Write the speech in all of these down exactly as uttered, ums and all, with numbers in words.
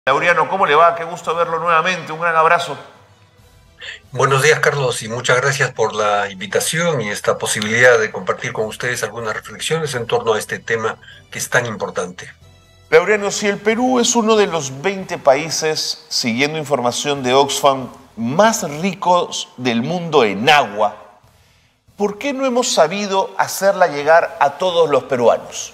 Laureano, ¿cómo le va? Qué gusto verlo nuevamente. Un gran abrazo. Buenos días, Carlos, y muchas gracias por la invitación y esta posibilidad de compartir con ustedes algunas reflexiones en torno a este tema que es tan importante. Laureano, si el Perú es uno de los veinte países, siguiendo información de Oxfam, más ricos del mundo en agua, ¿por qué no hemos sabido hacerla llegar a todos los peruanos?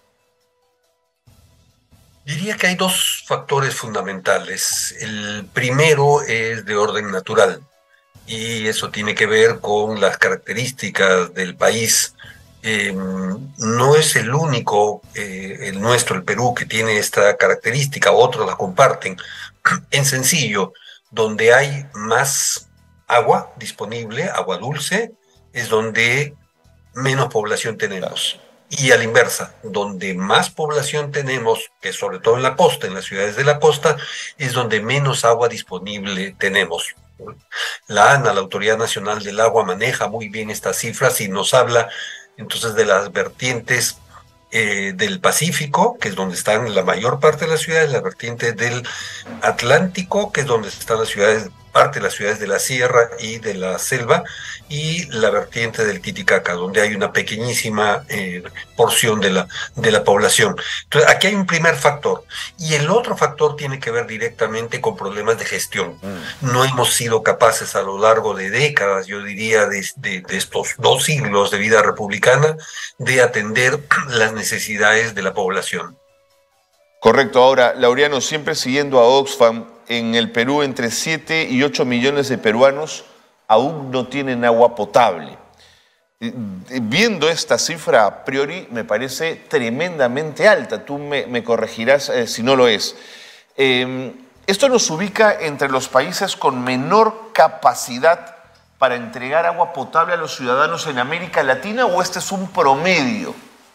Diría que hay dos factores fundamentales. El primero es de orden natural y eso tiene que ver con las características del país. Eh, no es el único, eh, el nuestro, el Perú, que tiene esta característica, otros la comparten. En sencillo, donde hay más agua disponible, agua dulce, es donde menos población tenemos. Y a la inversa, donde más población tenemos, que sobre todo en la costa, en las ciudades de la costa, es donde menos agua disponible tenemos. La ANA, la Autoridad Nacional del Agua, maneja muy bien estas cifras y nos habla entonces de las vertientes eh, del Pacífico, que es donde están la mayor parte de las ciudades, la vertiente del Atlántico, que es donde están las ciudades, parte de las ciudades de la sierra y de la selva, y la vertiente del Titicaca, donde hay una pequeñísima eh, porción de la, de la población. Entonces, aquí hay un primer factor. Y el otro factor tiene que ver directamente con problemas de gestión. Mm. No hemos sido capaces a lo largo de décadas, yo diría, de, de, de estos dos siglos de vida republicana, de atender las necesidades de la población. Correcto. Ahora, Laureano, siempre siguiendo a Oxfam, en el Perú entre siete y ocho millones de peruanos aún no tienen agua potable. Eh, Viendo esta cifra a priori me parece tremendamente alta. Tú me, me corregirás eh, si no lo es. Eh, ¿Esto nos ubica entre los países con menor capacidad para entregar agua potable a los ciudadanos en América Latina o este es un promedio?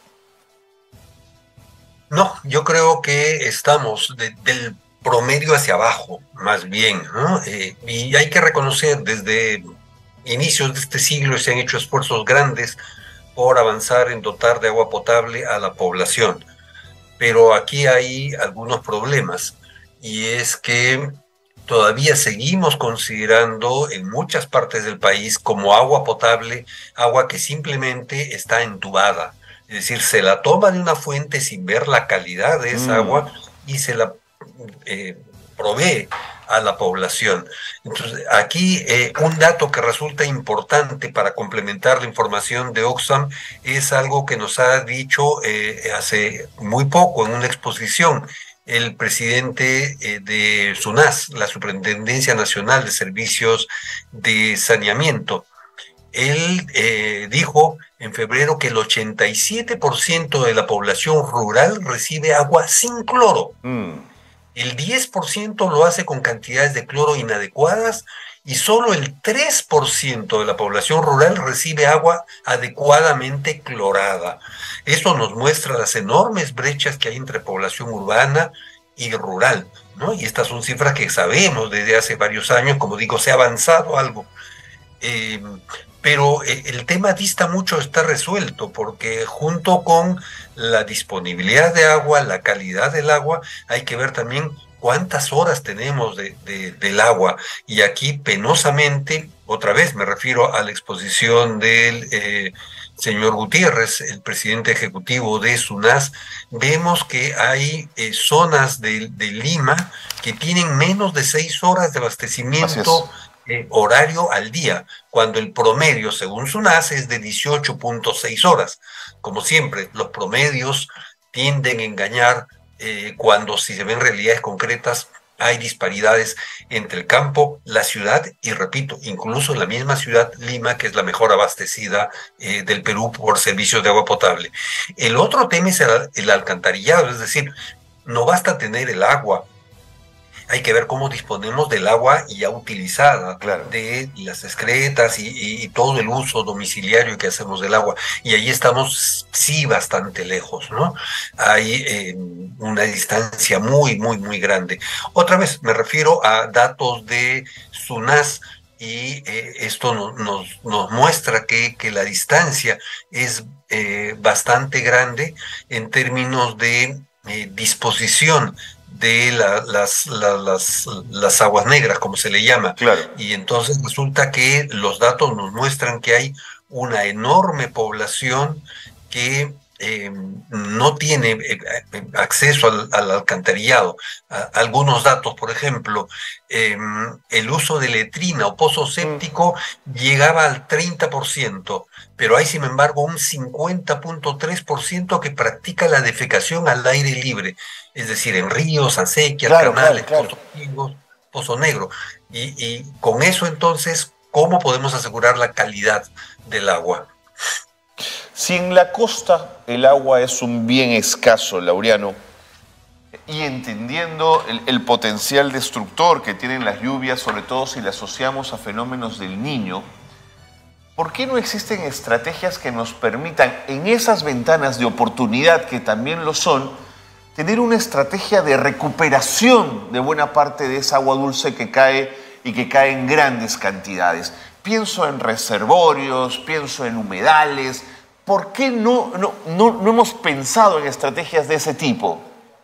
No, yo creo que estamos de- del promedio hacia abajo, más bien, ¿no? Eh, y hay que reconocer, desde inicios de este siglo se han hecho esfuerzos grandes por avanzar en dotar de agua potable a la población. Pero aquí hay algunos problemas, y es que todavía seguimos considerando en muchas partes del país como agua potable, agua que simplemente está entubada. Es decir, se la toma de una fuente sin ver la calidad de esa Mm. agua y se la eh, provee a la población. Entonces, aquí eh, un dato que resulta importante para complementar la información de Oxfam es algo que nos ha dicho eh, hace muy poco en una exposición el presidente eh, de SUNAS, la Superintendencia Nacional de Servicios de Saneamiento. Él eh, dijo en febrero que el ochenta y siete por ciento de la población rural recibe agua sin cloro. Mm. El diez por ciento lo hace con cantidades de cloro inadecuadas y solo el tres por ciento de la población rural recibe agua adecuadamente clorada. Eso nos muestra las enormes brechas que hay entre población urbana y rural, ¿no? Y estas son cifras que sabemos desde hace varios años. Como digo, se ha avanzado algo. Eh, pero eh, el tema dista mucho de estar resuelto, porque junto con la disponibilidad de agua, la calidad del agua, hay que ver también cuántas horas tenemos de, de- del agua. Y aquí, penosamente, otra vez me refiero a la exposición del eh, señor Gutiérrez, el presidente ejecutivo de SUNAS, vemos que hay eh, zonas de, de Lima que tienen menos de seis horas de Así es. abastecimiento eh, horario al día, cuando el promedio, según SUNAS, es de dieciocho punto seis horas. Como siempre, los promedios tienden a engañar eh, cuando, si se ven realidades concretas, hay disparidades entre el campo, la ciudad y, repito, incluso en la misma ciudad, Lima, que es la mejor abastecida eh, del Perú por servicios de agua potable. El otro tema es el, el alcantarillado, es decir, no basta tener el agua, hay que ver cómo disponemos del agua ya utilizada, Claro. de las excretas y, y- y todo el uso domiciliario que hacemos del agua. Y ahí estamos, sí, bastante lejos, ¿no? Hay eh, una distancia muy, muy, muy grande. Otra vez, me refiero a datos de SUNAS. Y eh, esto no- nos, nos muestra que, que la distancia es eh, bastante grande en términos de eh, disposición de la, las, la, las, las aguas negras, como se le llama. Claro. Y entonces resulta que los datos nos muestran que hay una enorme población que eh, no tiene eh, acceso al, al alcantarillado. A, algunos datos, por ejemplo, eh, el uso de letrina o pozo séptico mm. llegaba al treinta por ciento, pero hay sin embargo un cincuenta punto tres por ciento que practica la defecación al aire libre, es decir, en ríos, acequias, claro, canales, claro, claro. pozos antiguos, pozo negro. Y, y con eso entonces, ¿cómo podemos asegurar la calidad del agua? Si en la costa el agua es un bien escaso, Laureano, y entendiendo el, el potencial destructor que tienen las lluvias, sobre todo si le asociamos a fenómenos del Niño, ¿por qué no existen estrategias que nos permitan, en esas ventanas de oportunidad que también lo son, tener una estrategia de recuperación de buena parte de esa agua dulce que cae y que cae en grandes cantidades? Pienso en reservorios, pienso en humedales. ¿Por qué no, no, no, no hemos pensado en estrategias de ese tipo?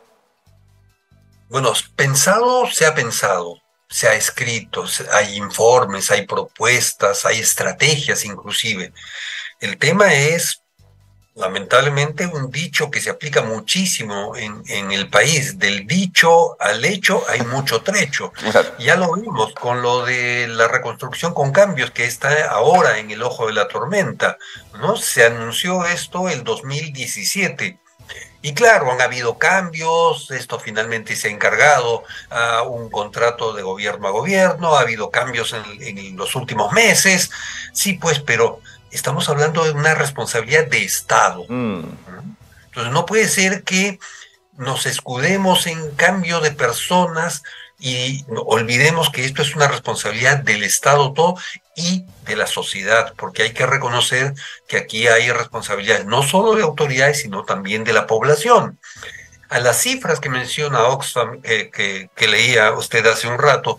Bueno, pensado se ha pensado, se ha escrito, hay informes, hay propuestas, hay estrategias inclusive. El tema es, lamentablemente, un dicho que se aplica muchísimo en, en el país. Del dicho al hecho hay mucho trecho. Ya lo vimos con lo de la reconstrucción con cambios que está ahora en el ojo de la tormenta, ¿no? Se anunció esto el dos mil diecisiete. Y claro, han habido cambios, esto finalmente se ha encargado a un contrato de gobierno a gobierno, ha habido cambios en, en los últimos meses, sí pues, pero estamos hablando de una responsabilidad de Estado. Mm. Entonces no puede ser que nos escudemos en cambio de personas y olvidemos que esto es una responsabilidad del Estado todo y de la sociedad, porque hay que reconocer que aquí hay responsabilidades no solo de autoridades, sino también de la población. A las cifras que menciona Oxfam, eh, que, que leía usted hace un rato,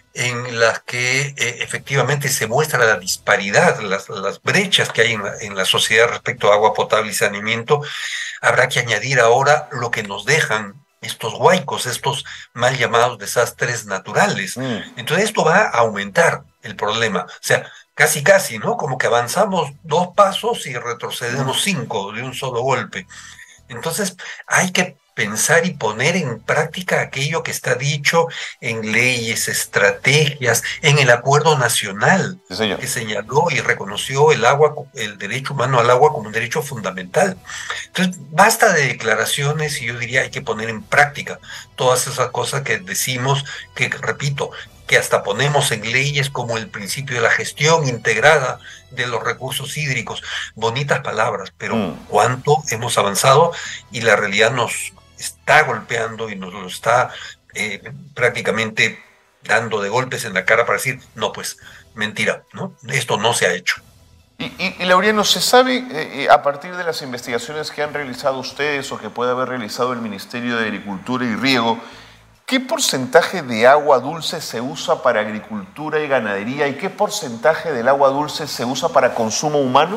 en las que eh, efectivamente se muestra la disparidad, las, las brechas que hay en la, en la sociedad respecto a agua potable y saneamiento, habrá que añadir ahora lo que nos dejan estos huaicos, estos mal llamados desastres naturales. Mm. Entonces esto va a aumentar el problema. O sea, casi casi, ¿no? Como que avanzamos dos pasos y retrocedemos mm. cinco de un solo golpe. Entonces hay que pensar y poner en práctica aquello que está dicho en leyes, estrategias, en el acuerdo nacional, sí, que señaló y reconoció el agua, el derecho humano al agua como un derecho fundamental. Entonces, basta de declaraciones y yo diría hay que poner en práctica todas esas cosas que decimos, que repito, que hasta ponemos en leyes como el principio de la gestión integrada de los recursos hídricos. Bonitas palabras, pero mm. ¿cuánto hemos avanzado? Y la realidad nos está golpeando y nos lo está eh, prácticamente dando de golpes en la cara para decir, no, pues, mentira, ¿no? Esto no se ha hecho. Y, y, y Laureano, ¿se sabe eh, a partir de las investigaciones que han realizado ustedes o que puede haber realizado el Ministerio de Agricultura y Riego, qué porcentaje de agua dulce se usa para agricultura y ganadería y qué porcentaje del agua dulce se usa para consumo humano?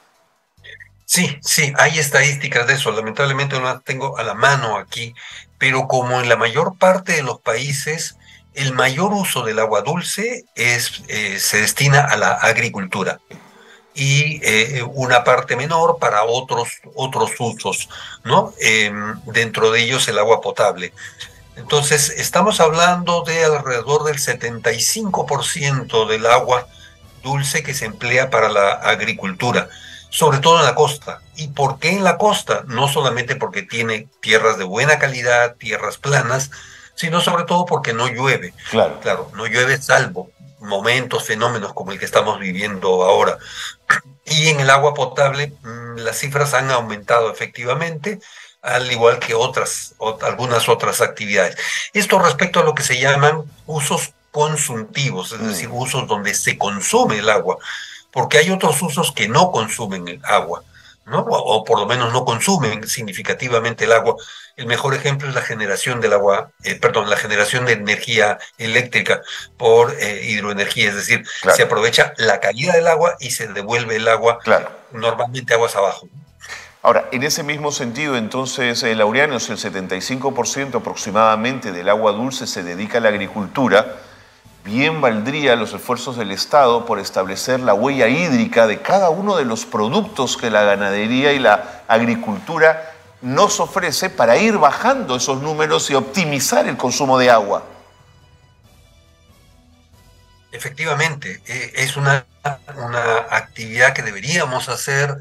Sí, sí, hay estadísticas de eso, lamentablemente no las tengo a la mano aquí, pero como en la mayor parte de los países, el mayor uso del agua dulce es, eh, se destina a la agricultura y eh, una parte menor para otros, otros usos, ¿no? Eh, dentro de ellos el agua potable. Entonces, estamos hablando de alrededor del setenta y cinco por ciento del agua dulce que se emplea para la agricultura, sobre todo en la costa. ¿Y por qué en la costa? No solamente porque tiene tierras de buena calidad, tierras planas, sino sobre todo porque no llueve. Claro. Claro, no llueve salvo momentos, fenómenos como el que estamos viviendo ahora. Y en el agua potable, las cifras han aumentado efectivamente, al igual que otras, o, algunas otras actividades. Esto respecto a lo que se llaman usos consumtivos, es mm. decir, usos donde se consume el agua, porque hay otros usos que no consumen el agua, ¿no? O, o por lo menos no consumen significativamente el agua. El mejor ejemplo es la generación del agua, eh, perdón, la generación de energía eléctrica por eh, hidroenergía, es decir, claro. se aprovecha la caída del agua y se devuelve el agua, claro. normalmente aguas abajo. Ahora, en ese mismo sentido, entonces, eh, Laureano, si el setenta y cinco por ciento aproximadamente del agua dulce se dedica a la agricultura, bien valdría los esfuerzos del Estado por establecer la huella hídrica de cada uno de los productos que la ganadería y la agricultura nos ofrece para ir bajando esos números y optimizar el consumo de agua. Efectivamente, eh, es una, una actividad que deberíamos hacer.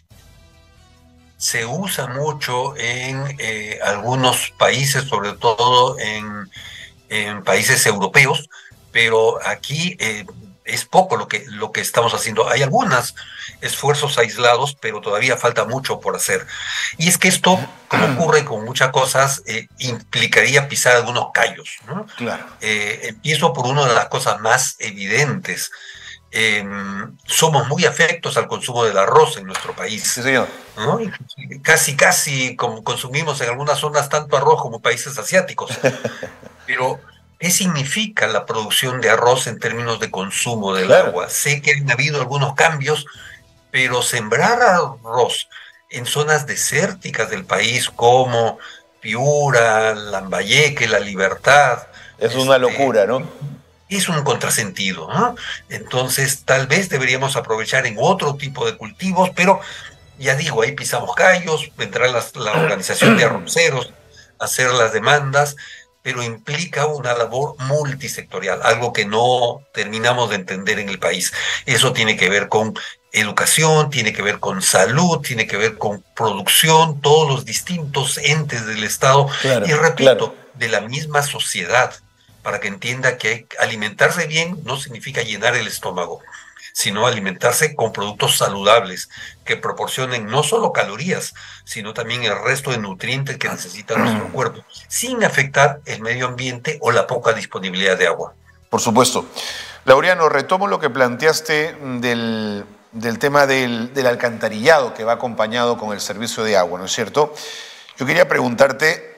Se usa mucho en eh, algunos países, sobre todo en, en países europeos, pero aquí eh, es poco lo que, lo que estamos haciendo. Hay algunos esfuerzos aislados, pero todavía falta mucho por hacer. Y es que esto, como ocurre con muchas cosas, eh, implicaría pisar algunos callos, ¿no? Claro. Eh, empiezo por una de las cosas más evidentes. Eh, somos muy afectos al consumo del arroz en nuestro país. Sí, señor. ¿No? Y casi, casi como consumimos en algunas zonas tanto arroz como países asiáticos. Pero, ¿qué significa la producción de arroz en términos de consumo del Claro. agua? Sé que han habido algunos cambios, pero sembrar arroz en zonas desérticas del país como Piura, Lambayeque, La Libertad... Es una este, locura, ¿no? Es un contrasentido, ¿no? Entonces, tal vez deberíamos aprovechar en otro tipo de cultivos, pero ya digo, ahí pisamos callos, vendrá las, la organización de arroceros a hacer las demandas, pero implica una labor multisectorial, algo que no terminamos de entender en el país. Eso tiene que ver con educación, tiene que ver con salud, tiene que ver con producción, todos los distintos entes del Estado, Claro, y repito, claro. de la misma sociedad, para que entienda que alimentarse bien no significa llenar el estómago, sino alimentarse con productos saludables que proporcionen no solo calorías, sino también el resto de nutrientes que necesita nuestro cuerpo, sin afectar el medio ambiente o la poca disponibilidad de agua. Por supuesto. Laureano, retomo lo que planteaste del, del tema del, del alcantarillado que va acompañado con el servicio de agua, ¿no es cierto? Yo quería preguntarte,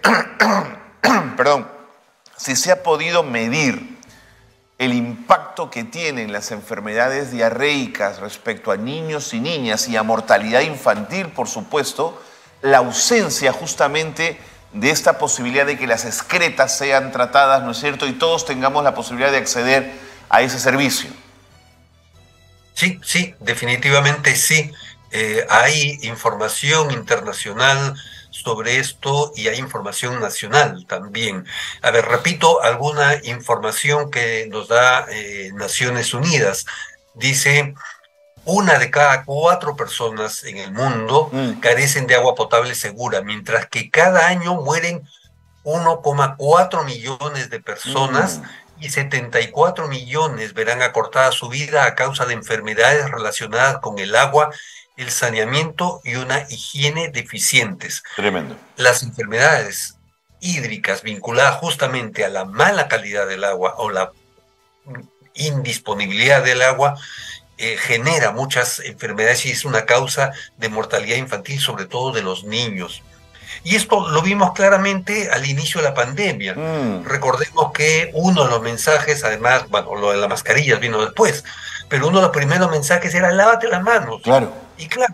perdón, si se ha podido medir el impacto que tienen las enfermedades diarreicas respecto a niños y niñas y a mortalidad infantil, por supuesto, la ausencia justamente de esta posibilidad de que las excretas sean tratadas, ¿no es cierto?, y todos tengamos la posibilidad de acceder a ese servicio. Sí, sí, definitivamente sí. Eh, hay información internacional sobre esto y hay información nacional también. A ver, repito alguna información que nos da eh, Naciones Unidas. Dice, una de cada cuatro personas en el mundo mm. carecen de agua potable segura, mientras que cada año mueren uno coma cuatro millones de personas mm. y setenta y cuatro millones verán acortada su vida a causa de enfermedades relacionadas con el agua, el saneamiento y una higiene deficientes. Tremendo. Las enfermedades hídricas vinculadas justamente a la mala calidad del agua o la indisponibilidad del agua eh, genera muchas enfermedades y es una causa de mortalidad infantil, sobre todo de los niños. Y esto lo vimos claramente al inicio de la pandemia. Mm. Recordemos que uno de los mensajes, además, bueno, lo de las mascarillas vino después, pero uno de los primeros mensajes era lávate las manos. Claro. Y claro,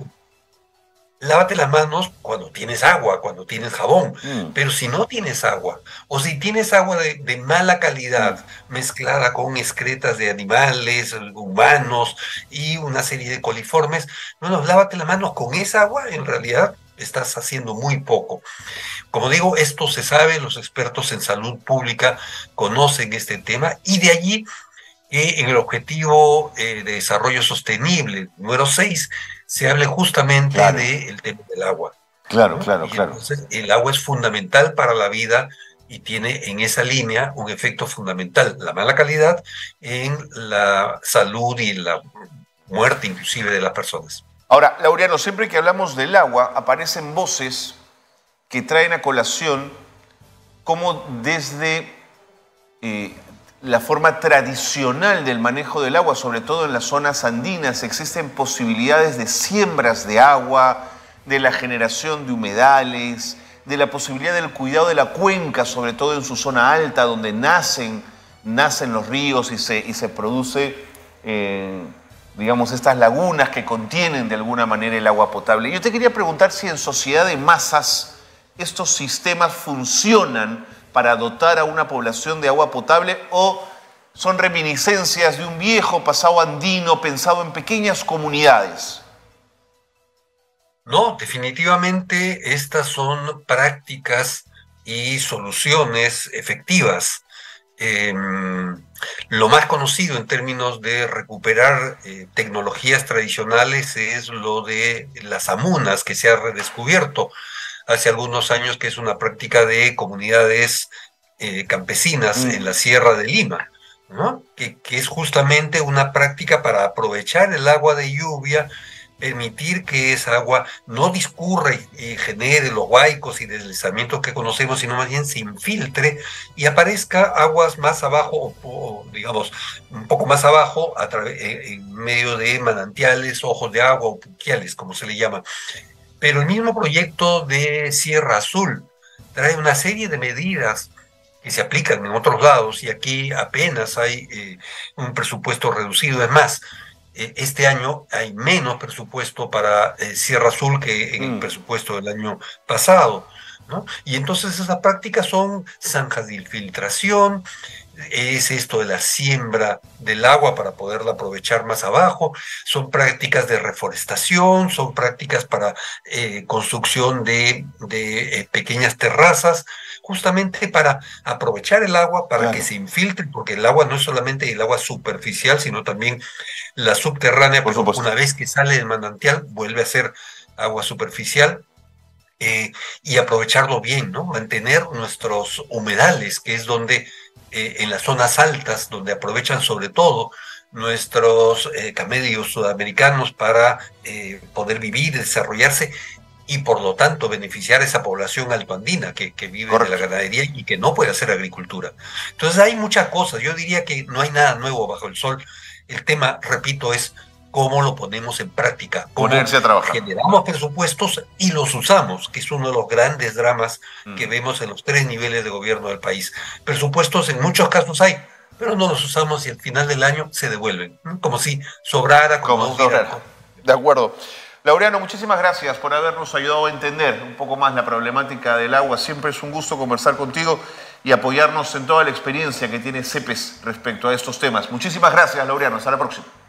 lávate las manos cuando tienes agua, cuando tienes jabón. Mm. Pero si no tienes agua, o si tienes agua de, de mala calidad, mm. mezclada con excretas de animales, humanos y una serie de coliformes, bueno, lávate las manos con esa agua, en realidad estás haciendo muy poco. Como digo, esto se sabe, los expertos en salud pública conocen este tema, y de allí que en el objetivo eh, de desarrollo sostenible número seis se hable justamente claro. del tema del agua. Claro, ¿no? claro, y claro. Entonces, el agua es fundamental para la vida y tiene en esa línea un efecto fundamental, la mala calidad, en la salud y la muerte inclusive de las personas. Ahora, Laureano, siempre que hablamos del agua aparecen voces que traen a colación cómo desde eh, la forma tradicional del manejo del agua, sobre todo en las zonas andinas, existen posibilidades de siembras de agua, de la generación de humedales, de la posibilidad del cuidado de la cuenca, sobre todo en su zona alta, donde nacen, nacen los ríos y se, y se produce... Eh, digamos, estas lagunas que contienen de alguna manera el agua potable. Yo te quería preguntar si en sociedad de masas estos sistemas funcionan para dotar a una población de agua potable o son reminiscencias de un viejo pasado andino pensado en pequeñas comunidades. No, definitivamente estas son prácticas y soluciones efectivas. Eh, lo más conocido en términos de recuperar eh, tecnologías tradicionales es lo de las amunas, que se ha redescubierto hace algunos años, que es una práctica de comunidades eh, campesinas Mm. en la Sierra de Lima, ¿no? Que, que es justamente una práctica para aprovechar el agua de lluvia, permitir que esa agua no discurra y, y genere los huaicos y deslizamientos que conocemos, sino más bien se infiltre y aparezca aguas más abajo, o, o, digamos, un poco más abajo, a través, en, en medio de manantiales, ojos de agua o puquiales, como se le llama. Pero el mismo proyecto de Sierra Azul trae una serie de medidas que se aplican en otros lados y aquí apenas hay eh, un presupuesto reducido. Es más, eh, este año hay menos presupuesto para eh, Sierra Azul que en el Mm. presupuesto del año pasado, ¿no? Y entonces esas prácticas son zanjas de infiltración, es esto de la siembra del agua para poderla aprovechar más abajo, son prácticas de reforestación, son prácticas para eh, construcción de, de eh, pequeñas terrazas, justamente para aprovechar el agua, para Claro. que se infiltre, porque el agua no es solamente el agua superficial, sino también la subterránea, Por pero supuesto. una vez que sale del manantial vuelve a ser agua superficial. Eh, y aprovecharlo bien, ¿no? Mantener nuestros humedales, que es donde, eh, en las zonas altas, donde aprovechan sobre todo nuestros eh, camellos sudamericanos para eh, poder vivir, desarrollarse y por lo tanto beneficiar a esa población altoandina que, que vive Correcto. de la ganadería y que no puede hacer agricultura. Entonces hay muchas cosas, yo diría que no hay nada nuevo bajo el sol. El tema, repito, es cómo lo ponemos en práctica, cómo Ponerse a trabajar. generamos presupuestos y los usamos, que es uno de los grandes dramas Mm. que vemos en los tres niveles de gobierno del país. Presupuestos en muchos casos hay, pero no los usamos y al final del año se devuelven, ¿no? Como si sobrara, como, Como no hubiera- sobrara. De acuerdo. Laureano, muchísimas gracias por habernos ayudado a entender un poco más la problemática del agua. Siempre es un gusto conversar contigo y apoyarnos en toda la experiencia que tiene CEPES respecto a estos temas. Muchísimas gracias, Laureano. Hasta la próxima.